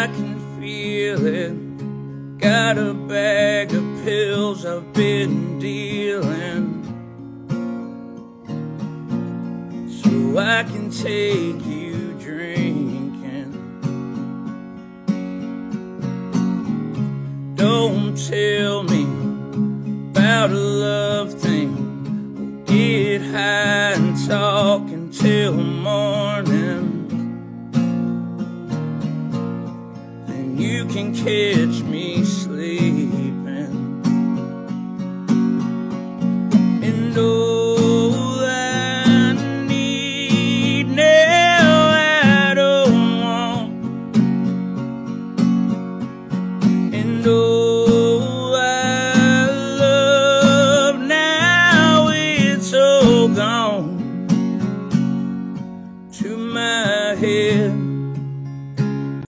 I can feel it. Got a bag of pills I've been dealing, so I can take you drinking. Don't tell me about a love thing. We'll get high and talk until morning. Then you can catch me sleeping. And all I need now I don't want. And all I love now it's all gone. To my head